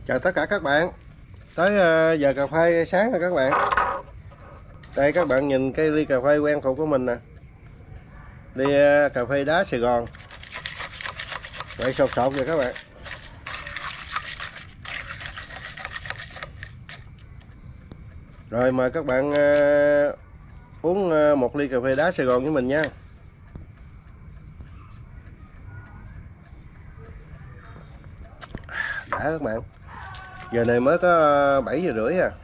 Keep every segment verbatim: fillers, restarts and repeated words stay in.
Chào tất cả các bạn. Tới giờ cà phê sáng rồi các bạn. Đây các bạn nhìn cái ly cà phê quen thuộc của mình nè. Ly cà phê đá Sài Gòn. Vậy sột sột vậy các bạn. Rồi mời các bạn uống một ly cà phê đá Sài Gòn với mình nha. Đã các bạn. Giờ này mới có bảy giờ rưỡi à.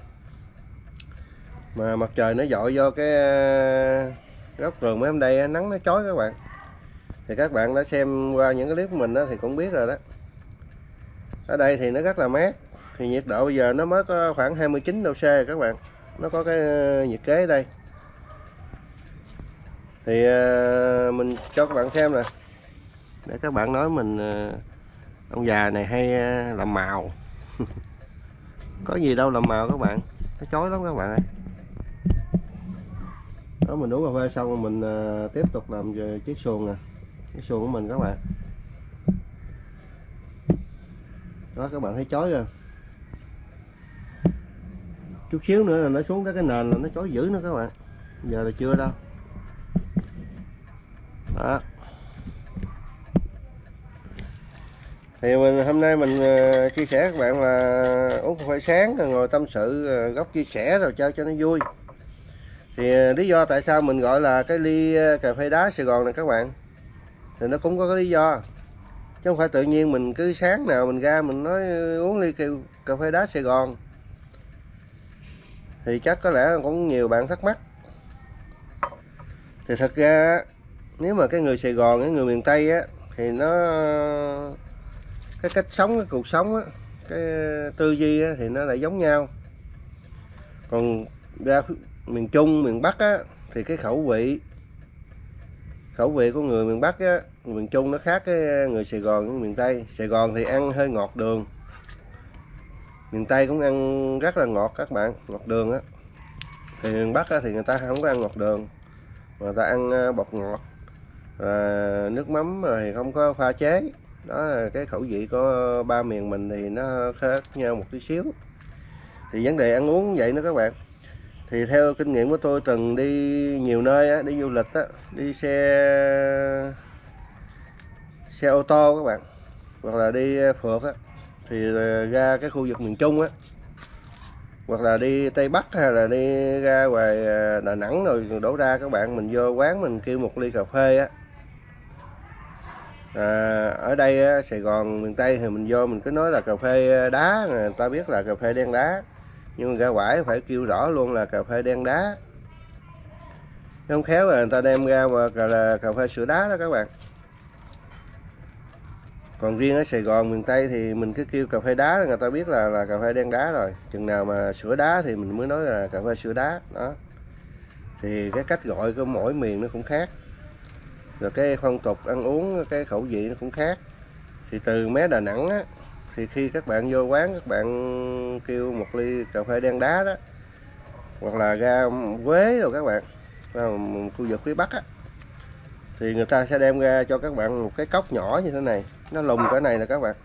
Mà mặt trời nó dội vô cái góc vườn mấy hôm đây nắng nó chói các bạn. Thì các bạn đã xem qua những cái clip của mình đó, thì cũng biết rồi đó. Ở đây thì nó rất là mát. Thì nhiệt độ bây giờ nó mới có khoảng hai mươi chín độ C các bạn. Nó có cái nhiệt kế ở đây. Thì mình cho các bạn xem nè. Để các bạn nói mình ông già này hay làm màu. Có gì đâu làm màu các bạn. Nó chói lắm các bạn ơi. Đó, mình uống cà phê xong rồi mình uh, tiếp tục làm chiếc xuồng nè, cái xuồng của mình các bạn. Đó các bạn thấy chói rồi. Chút xíu nữa là nó xuống tới cái nền là nó chói dữ nữa các bạn. Giờ là chưa đâu. Đó. Thì mình hôm nay mình uh, chia sẻ các bạn là uống cà phê sáng rồi ngồi tâm sự uh, góc chia sẻ rồi cho cho nó vui. Thì lý do tại sao mình gọi là cái ly cà phê đá Sài Gòn này các bạn, thì nó cũng có cái lý do, chứ không phải tự nhiên mình cứ sáng nào mình ra mình nói uống ly cà phê đá Sài Gòn. Thì chắc có lẽ cũng nhiều bạn thắc mắc. Thì thật ra nếu mà cái người Sài Gòn, cái người miền Tây á, thì nó cái cách sống, cái cuộc sống á, cái tư duy á, thì nó lại giống nhau. Còn ra miền Trung, miền Bắc á, thì cái khẩu vị khẩu vị của người miền Bắc á, miền Trung nó khác cái người Sài Gòn với miền Tây. Sài Gòn thì ăn hơi ngọt đường, miền Tây cũng ăn rất là ngọt các bạn, ngọt đường á. Thì miền Bắc á, thì người ta không có ăn ngọt đường, mà người ta ăn bột ngọt, à, nước mắm rồi không có pha chế. Đó là cái khẩu vị của ba miền mình thì nó khác nhau một tí xíu. Thì vấn đề ăn uống vậy nữa các bạn. Thì theo kinh nghiệm của tôi từng đi nhiều nơi á, đi du lịch á, đi xe xe ô tô các bạn, hoặc là đi phượt á, thì ra cái khu vực miền Trung á, hoặc là đi Tây Bắc hay là đi ra ngoài Đà Nẵng rồi đổ ra các bạn, mình vô quán mình kêu một ly cà phê á. À, ở đây á, Sài Gòn miền Tây thì mình vô mình cứ nói là cà phê đá, người ta biết là cà phê đen đá, nhưng mà ra ngoài phải kêu rõ luôn là cà phê đen đá. Không khéo là người ta đem ra mà là cà phê sữa đá đó các bạn. Còn riêng ở Sài Gòn miền Tây thì mình cứ kêu cà phê đá, người ta biết là là cà phê đen đá rồi. Chừng nào mà sữa đá thì mình mới nói là cà phê sữa đá đó. Thì cái cách gọi của mỗi miền nó cũng khác, rồi cái phong tục ăn uống, cái khẩu vị nó cũng khác. Thì từ mé Đà Nẵng á, thì khi các bạn vô quán các bạn kêu một ly cà phê đen đá đó, hoặc là ra Quế rồi các bạn, khu vực phía Bắc á, thì người ta sẽ đem ra cho các bạn một cái cốc nhỏ như thế này, nó lùng cỡ này nè các bạn.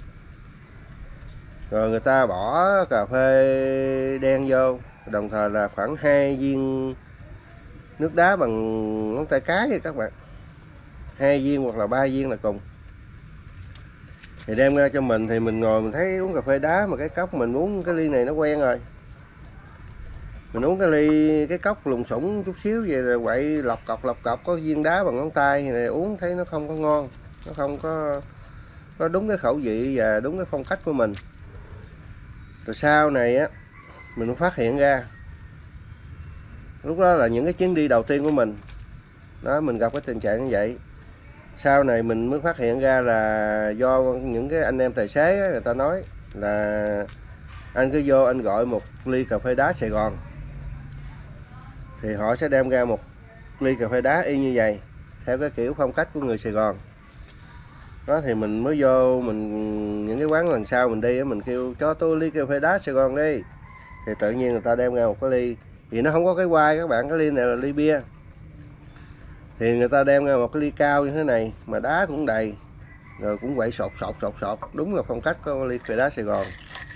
Rồi người ta bỏ cà phê đen vô, đồng thời là khoảng hai viên nước đá bằng ngón tay cái vậy các bạn, hai viên hoặc là ba viên là cùng. Thì đem ra cho mình thì mình ngồi mình thấy uống cà phê đá mà cái cốc mình uống cái ly này nó quen rồi. Mình uống cái ly cái cốc lùng sủng chút xíu vậy rồi quậy lọc cọc lọc cọc có viên đá bằng ngón tay thì uống thấy nó không có ngon, nó không có có đúng cái khẩu vị và đúng cái phong cách của mình. Rồi sau này á mình phát hiện ra, lúc đó là những cái chuyến đi đầu tiên của mình đó, mình gặp cái tình trạng như vậy. Sau này mình mới phát hiện ra là do những cái anh em tài xế á, người ta nói là anh cứ vô anh gọi một ly cà phê đá Sài Gòn, thì họ sẽ đem ra một ly cà phê đá y như vậy, theo cái kiểu phong cách của người Sài Gòn đó. Thì mình mới vô mình những cái quán lần sau mình đi mình kêu cho tôi ly cà phê đá Sài Gòn đi, thì tự nhiên người ta đem ra một cái ly, thì nó không có cái quai các bạn, cái ly này là ly bia, thì người ta đem ra một cái ly cao như thế này mà đá cũng đầy, rồi cũng quậy sột sột sột sột, đúng là phong cách của ly cà phê đá Sài Gòn.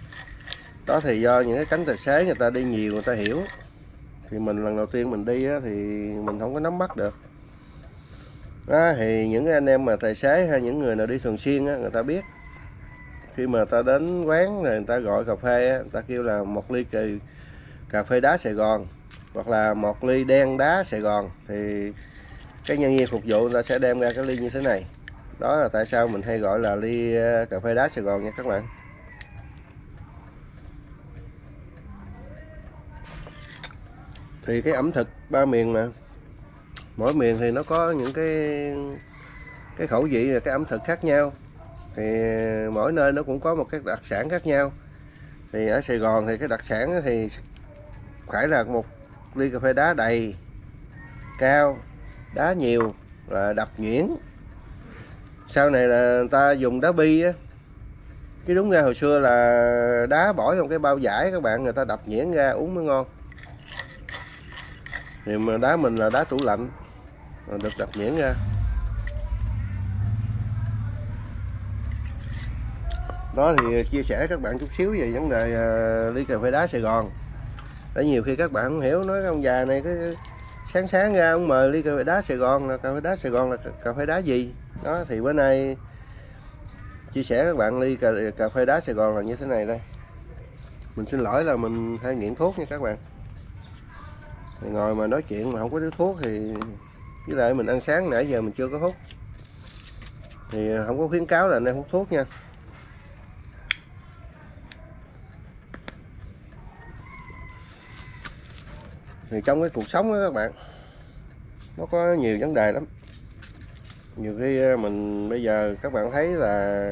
Đó thì do những cái cánh tài xế người ta đi nhiều người ta hiểu, thì mình lần đầu tiên mình đi á, thì mình không có nắm bắt được. Đó, thì những cái anh em mà tài xế hay những người nào đi thường xuyên á, người ta biết khi mà ta đến quán rồi người ta gọi cà phê á, người ta kêu là một ly cà, cà phê đá Sài Gòn hoặc là một ly đen đá Sài Gòn, thì cái nhân viên phục vụ người ta sẽ đem ra cái ly như thế này. Đó là tại sao mình hay gọi là ly cà phê đá Sài Gòn nha các bạn. Thì cái ẩm thực ba miền mà, mỗi miền thì nó có những cái cái khẩu vị và cái ẩm thực khác nhau, thì mỗi nơi nó cũng có một cái đặc sản khác nhau. Thì ở Sài Gòn thì cái đặc sản thì phải là một ly cà phê đá đầy, cao, đá nhiều, là đập nhuyễn. Sau này là người ta dùng đá bi á, chứ đúng ra hồi xưa là đá bỏ trong cái bao vải các bạn, người ta đập nhuyễn ra uống mới ngon. Thì mà đá mình là đá tủ lạnh, được đập nhuyễn ra. Đó thì chia sẻ các bạn chút xíu về vấn đề uh, ly cà phê đá Sài Gòn. Để nhiều khi các bạn không hiểu, nói ông già này cái sáng sáng ra ông mời ly cà phê đá Sài Gòn, là cà phê đá Sài Gòn là cà phê đá gì. Đó thì bữa nay chia sẻ các bạn ly cà, cà phê đá Sài Gòn là như thế này đây. Mình xin lỗi là mình hay nghiện thuốc nha các bạn. Thì ngồi mà nói chuyện mà không có điếu thuốc thì với lại mình ăn sáng nãy giờ mình chưa có hút, thì không có khuyến cáo là nên hút thuốc nha. Thì trong cái cuộc sống đó các bạn, nó có nhiều vấn đề lắm. Nhiều khi mình bây giờ các bạn thấy là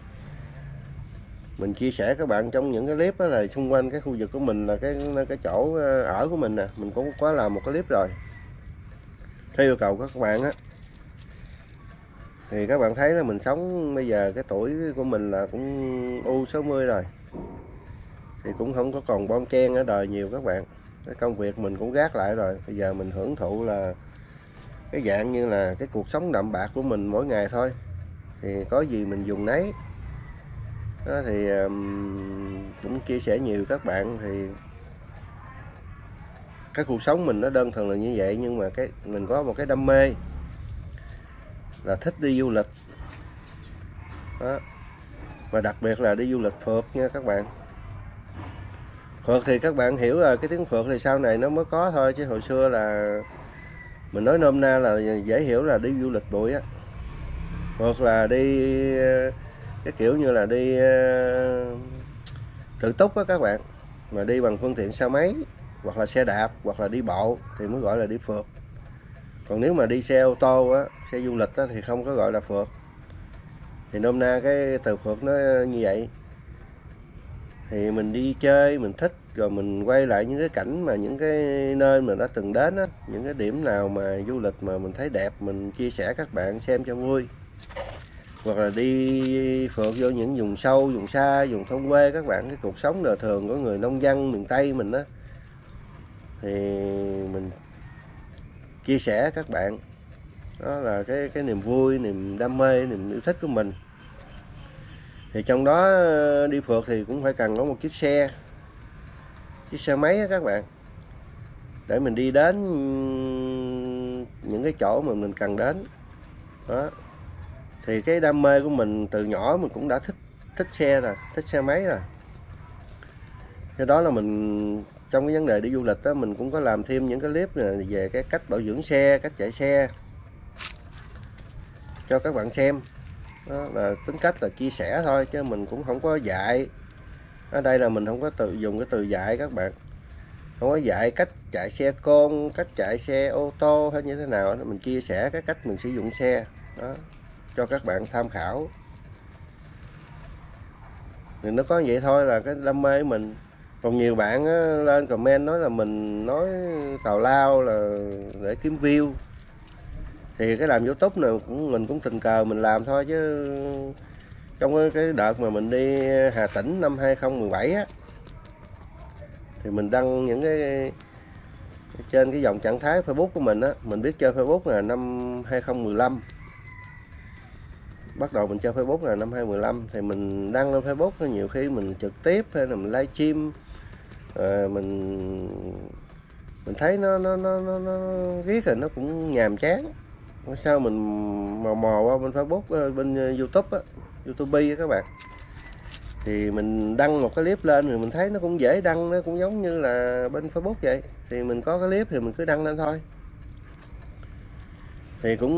mình chia sẻ các bạn trong những cái clip đó là xung quanh cái khu vực của mình, là cái cái chỗ ở của mình nè, mình cũng có làm một cái clip rồi. Theo yêu cầu của các bạn á, thì các bạn thấy là mình sống bây giờ cái tuổi của mình là cũng u sáu mươi rồi, thì cũng không có còn bon chen ở đời nhiều các bạn. Cái công việc mình cũng gác lại rồi, bây giờ mình hưởng thụ là cái dạng như là cái cuộc sống đạm bạc của mình mỗi ngày thôi, thì có gì mình dùng nấy. Đó thì um, cũng chia sẻ nhiều các bạn, thì cái cuộc sống mình nó đơn thuần là như vậy, nhưng mà cái mình có một cái đam mê là thích đi du lịch. Đó. Và đặc biệt là đi du lịch phượt nha các bạn. Phượt thì các bạn hiểu rồi, cái tiếng phượt thì sau này nó mới có thôi, chứ hồi xưa là mình nói nôm na là dễ hiểu là đi du lịch bụi á. Phượt là đi cái kiểu như là đi tự túc á các bạn, mà đi bằng phương tiện xe máy hoặc là xe đạp hoặc là đi bộ thì mới gọi là đi phượt. Còn nếu mà đi xe ô tô á, xe du lịch á, thì không có gọi là phượt. Thì nôm na cái từ phượt nó như vậy. Thì mình đi chơi mình thích, rồi mình quay lại những cái cảnh mà những cái nơi mà đã từng đến á, những cái điểm nào mà du lịch mà mình thấy đẹp mình chia sẻ các bạn xem cho vui. Hoặc là đi phượt vô những vùng sâu, vùng xa, vùng thôn quê các bạn, cái cuộc sống đời thường của người nông dân miền Tây mình á, thì mình chia sẻ các bạn. Đó là cái cái niềm vui, niềm đam mê, niềm yêu thích của mình. Thì trong đó đi phượt thì cũng phải cần có một chiếc xe, chiếc xe máy á các bạn, để mình đi đến những cái chỗ mà mình cần đến. Đó. Thì cái đam mê của mình từ nhỏ mình cũng đã thích thích xe rồi, thích xe máy rồi. Cái đó là mình trong cái vấn đề đi du lịch đó, mình cũng có làm thêm những cái clip này về cái cách bảo dưỡng xe, cách chạy xe cho các bạn xem. Đó là tính cách là chia sẻ thôi, chứ mình cũng không có dạy. Ở đây là mình không có tự dùng cái từ dạy các bạn, không có dạy cách chạy xe côn, cách chạy xe ô tô hay như thế nào. Mình chia sẻ cái cách mình sử dụng xe đó cho các bạn tham khảo. Thì nó có vậy thôi, là cái đam mê của mình. Còn nhiều bạn á, lên comment nói là mình nói tào lao là để kiếm view. Thì cái làm YouTube này cũng mình cũng tình cờ mình làm thôi, chứ trong cái đợt mà mình đi Hà Tĩnh năm hai không một bảy á, thì mình đăng những cái trên cái dòng trạng thái Facebook của mình á, mình biết chơi Facebook là năm hai không một lăm. bắt đầu mình chơi Facebook là năm hai không một lăm, thì mình đăng lên Facebook nhiều khi mình trực tiếp hay là mình livestream, à, mình mình thấy nó nó nó nó, nó riết rồi nó cũng nhàm chán. Sao mình mò mò qua bên Facebook, bên YouTube á, YouTube á các bạn, thì mình đăng một cái clip lên rồi mình thấy nó cũng dễ đăng, nó cũng giống như là bên Facebook vậy, thì mình có cái clip thì mình cứ đăng lên thôi. Thì cũng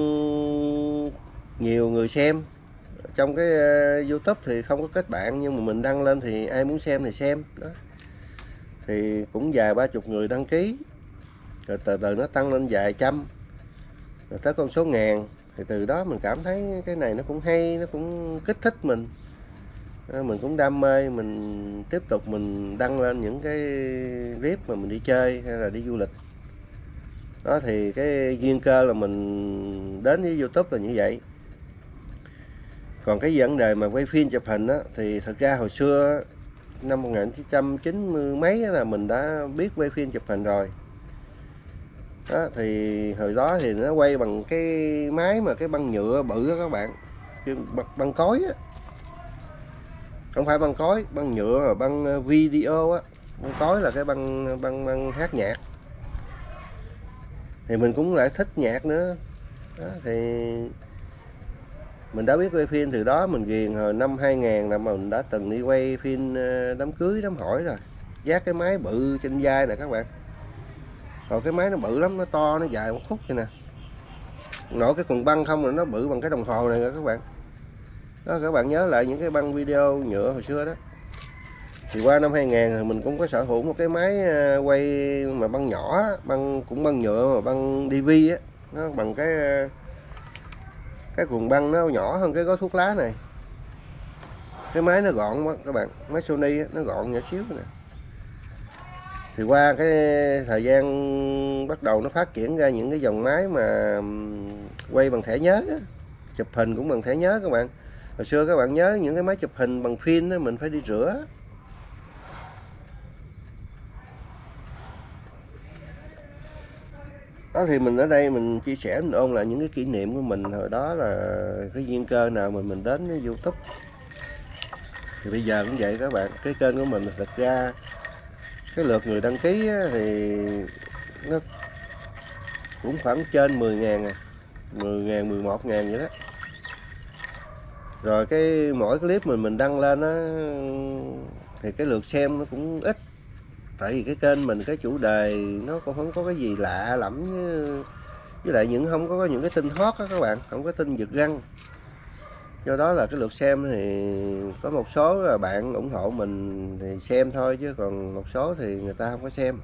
nhiều người xem. Trong cái uh, YouTube thì không có kết bạn, nhưng mà mình đăng lên thì ai muốn xem thì xem đó. Thì cũng vài ba chục người đăng ký, rồi từ từ nó tăng lên vài trăm, rồi tới con số ngàn. Thì từ đó mình cảm thấy cái này nó cũng hay, nó cũng kích thích mình, mình cũng đam mê, mình tiếp tục mình đăng lên những cái clip mà mình đi chơi hay là đi du lịch đó. Thì cái duyên cơ là mình đến với YouTube là như vậy. Còn cái vấn đề mà quay phim chụp hình á, thì thật ra hồi xưa năm một nghìn chín trăm chín mươi mấy là mình đã biết quay phim chụp hình rồi đó. Thì hồi đó thì nó quay bằng cái máy mà cái băng nhựa bự á các bạn, băng cối á, không phải băng cối, băng nhựa mà băng video á. Băng cối là cái băng băng băng hát nhạc. Thì mình cũng lại thích nhạc nữa đó, thì mình đã biết quay phim từ đó. Mình ghiền hồi năm hai không là mình đã từng đi quay phim đám cưới đám hỏi rồi, vác cái máy bự trên vai nè các bạn. Rồi cái máy nó bự lắm, nó to, nó dài một khúc vậy nè, nổi cái quần băng không rồi nó bự bằng cái đồng hồ này rồi các bạn đó. Các bạn nhớ lại những cái băng video nhựa hồi xưa đó. Thì qua năm hai không thì mình cũng có sở hữu một cái máy quay mà băng nhỏ, băng cũng băng nhựa mà băng đê vê á, nó bằng cái cái cuộn băng nó nhỏ hơn cái gói thuốc lá này. Cái máy nó gọn quá các bạn, máy Sony á, nó gọn nhỏ xíu nè. Thì qua cái thời gian bắt đầu nó phát triển ra những cái dòng máy mà quay bằng thẻ nhớ á, chụp hình cũng bằng thẻ nhớ các bạn. Hồi xưa các bạn nhớ những cái máy chụp hình bằng phim đó, mình phải đi rửa. Đó thì mình ở đây mình chia sẻ, mình ôn lại những cái kỷ niệm của mình hồi đó, là cái duyên cơ nào mà mình đến với YouTube. Thì bây giờ cũng vậy các bạn, cái kênh của mình thật ra cái lượt người đăng ký thì nó cũng khoảng trên mười ngàn, mười ngàn, mười một ngàn vậy đó. Rồi cái mỗi clip mình mình đăng lên á thì cái lượt xem nó cũng ít. Tại vì cái kênh mình cái chủ đề nó cũng không có cái gì lạ lắm, với, với lại những không có những cái tin hot đó các bạn, không có tin giật gân. Do đó là cái lượt xem thì có một số là bạn ủng hộ mình thì xem thôi, chứ còn một số thì người ta không có xem.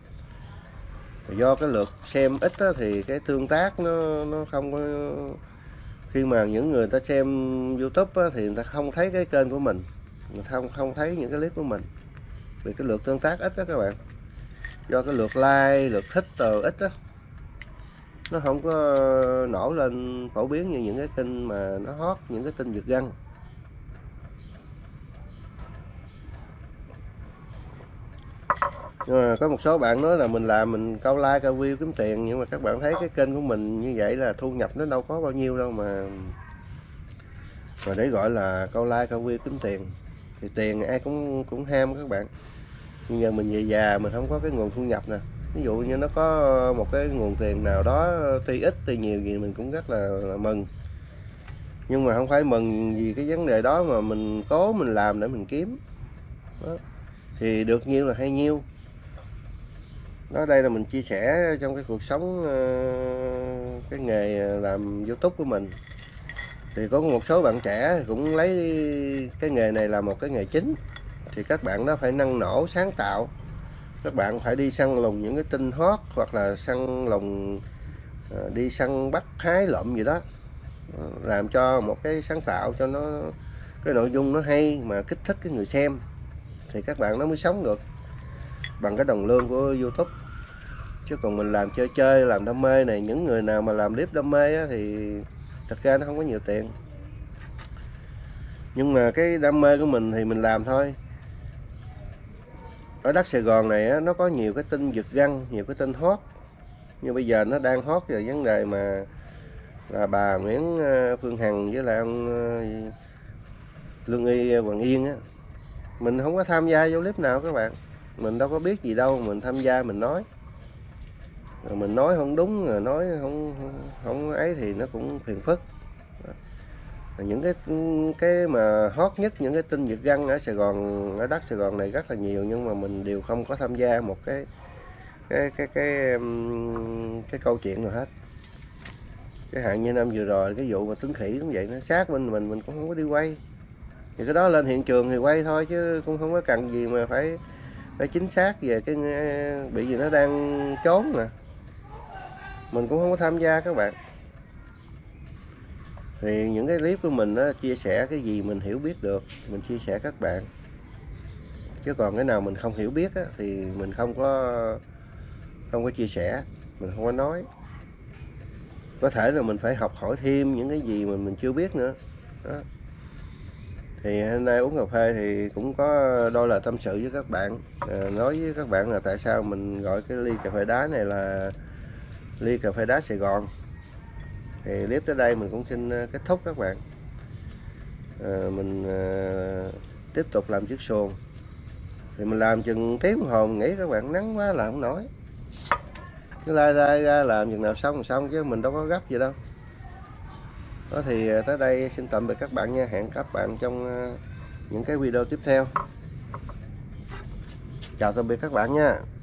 Do cái lượt xem ít đó, thì cái tương tác nó nó không có. Khi mà những người ta xem YouTube á, thì người ta không thấy cái kênh của mình, người ta không không thấy những cái clip của mình, vì cái lượt tương tác ít đó các bạn. Do cái lượt like, lượt thích từ ít đó, nó không có nổi lên phổ biến như những cái kênh mà nó hot, những cái tin giật gân. Nhưng mà có một số bạn nói là mình làm mình câu like câu view kiếm tiền, nhưng mà các bạn thấy cái kênh của mình như vậy là thu nhập nó đâu có bao nhiêu đâu mà mà để gọi là câu like câu view kiếm tiền. Thì tiền ai cũng cũng ham các bạn, nhưng giờ mình về già mình không có cái nguồn thu nhập nè. Ví dụ như nó có một cái nguồn tiền nào đó, tuy ít tuy nhiều gì mình cũng rất là, là mừng. Nhưng mà không phải mừng vì cái vấn đề đó, mà mình cố mình làm để mình kiếm đó. Thì được nhiêu là hay nhiêu đó. Đây là mình chia sẻ trong cái cuộc sống, cái nghề làm YouTube của mình. Thì có một số bạn trẻ cũng lấy cái nghề này là một cái nghề chính. Thì các bạn đó phải năng nổ sáng tạo, các bạn phải đi săn lùng những cái tin hot, hoặc là săn lùng đi săn bắt hái lượm gì đó, làm cho một cái sáng tạo cho nó cái nội dung nó hay mà kích thích cái người xem, thì các bạn nó mới sống được bằng cái đồng lương của YouTube. Chứ còn mình làm chơi chơi, làm đam mê này, những người nào mà làm clip đam mê á, thì thật ra nó không có nhiều tiền. Nhưng mà cái đam mê của mình thì mình làm thôi. Ở đất Sài Gòn này á, nó có nhiều cái tin giật gân, nhiều cái tin hot. Nhưng bây giờ nó đang hot về vấn đề mà là bà Nguyễn Phương Hằng với lại ông Lương Y Hoàng Yên á. Mình không có tham gia vô clip nào các bạn, mình đâu có biết gì đâu, mình tham gia mình nói, rồi mình nói không đúng rồi nói không không, không ấy thì nó cũng phiền phức. Những cái cái mà hot nhất, những cái tin giật gân ở Sài Gòn, ở đất Sài Gòn này rất là nhiều, nhưng mà mình đều không có tham gia một cái cái cái cái cái, cái câu chuyện nào hết. Cái hạn như năm vừa rồi cái vụ mà Tuấn Khỉ cũng vậy, nó sát bên mình mình cũng không có đi quay, thì cái đó lên hiện trường thì quay thôi chứ cũng không có cần gì mà phải phải chính xác về cái bị gì nó đang trốn mà mình cũng không có tham gia các bạn. Thì những cái clip của mình đó, chia sẻ cái gì mình hiểu biết được mình chia sẻ các bạn, chứ còn cái nào mình không hiểu biết á, thì mình không có không có chia sẻ, mình không có nói. Có thể là mình phải học hỏi thêm những cái gì mà mình chưa biết nữa đó. Thì hôm nay uống cà phê thì cũng có đôi lời tâm sự với các bạn, à, nói với các bạn là tại sao mình gọi cái ly cà phê đá này là ly cà phê đá Sài Gòn. Thì clip tới đây mình cũng xin kết thúc các bạn. À, mình à, tiếp tục làm chiếc xuồng. Thì mình làm chừng tiếng đồng hồ, mình nghĩ các bạn nắng quá làm không nổi, cứ lai lai ra làm chừng nào xong rồi xong, chứ mình đâu có gấp gì đâu. Đó thì tới đây xin tạm biệt các bạn nha, hẹn các bạn trong những cái video tiếp theo. Chào tạm biệt các bạn nha.